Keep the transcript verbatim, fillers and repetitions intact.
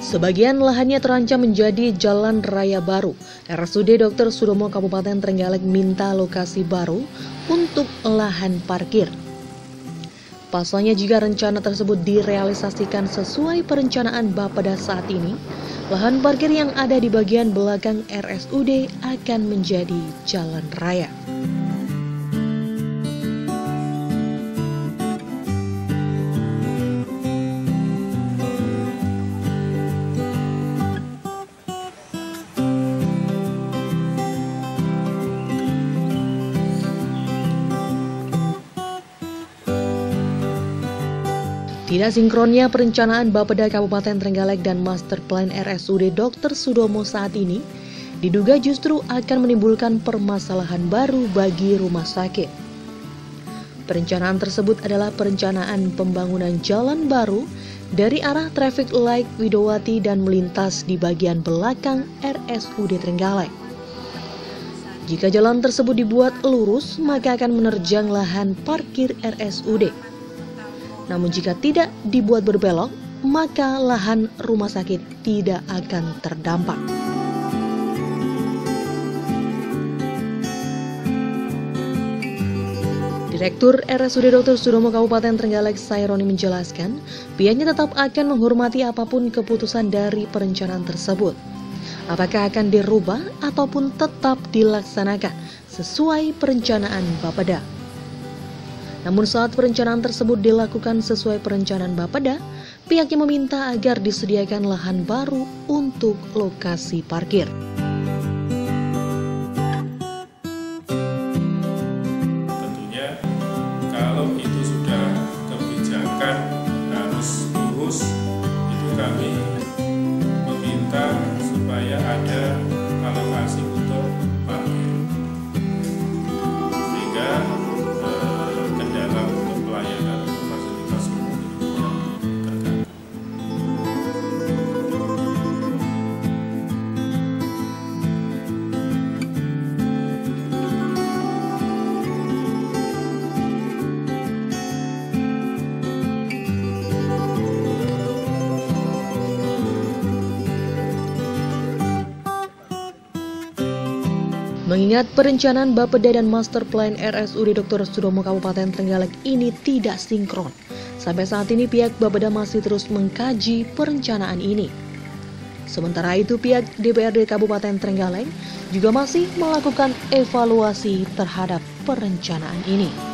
Sebagian lahannya terancam menjadi jalan raya baru. R S U D Dokter Sudomo Kabupaten Trenggalek minta lokasi baru untuk lahan parkir. Pasalnya jika rencana tersebut direalisasikan sesuai perencanaan Bapeda saat ini, lahan parkir yang ada di bagian belakang R S U D akan menjadi jalan raya. Tidak sinkronnya perencanaan Bapeda Kabupaten Trenggalek dan Master Plan R S U D Dokter Sudomo saat ini diduga justru akan menimbulkan permasalahan baru bagi rumah sakit. Perencanaan tersebut adalah perencanaan pembangunan jalan baru dari arah traffic light Widowati dan melintas di bagian belakang R S U D Trenggalek. Jika jalan tersebut dibuat lurus, maka akan menerjang lahan parkir R S U D. Namun jika tidak dibuat berbelok, maka lahan rumah sakit tidak akan terdampak. Direktur R S U D Dokter Sudomo Kabupaten Trenggalek Saironi menjelaskan, pihaknya tetap akan menghormati apapun keputusan dari perencanaan tersebut. Apakah akan dirubah ataupun tetap dilaksanakan sesuai perencanaan Bapeda. Namun saat perencanaan tersebut dilakukan sesuai perencanaan Bapeda, pihaknya meminta agar disediakan lahan baru untuk lokasi parkir. Tentunya kalau itu sudah kebijakan harus lurus, itu kami meminta supaya ada alokasi untuk parkir. Sehingga Mengingat perencanaan Bapeda dan Master Plan R S U D Dokter Sudomo Kabupaten Trenggalek ini tidak sinkron, sampai saat ini pihak Bapeda masih terus mengkaji perencanaan ini. Sementara itu pihak D P R D Kabupaten Trenggalek juga masih melakukan evaluasi terhadap perencanaan ini.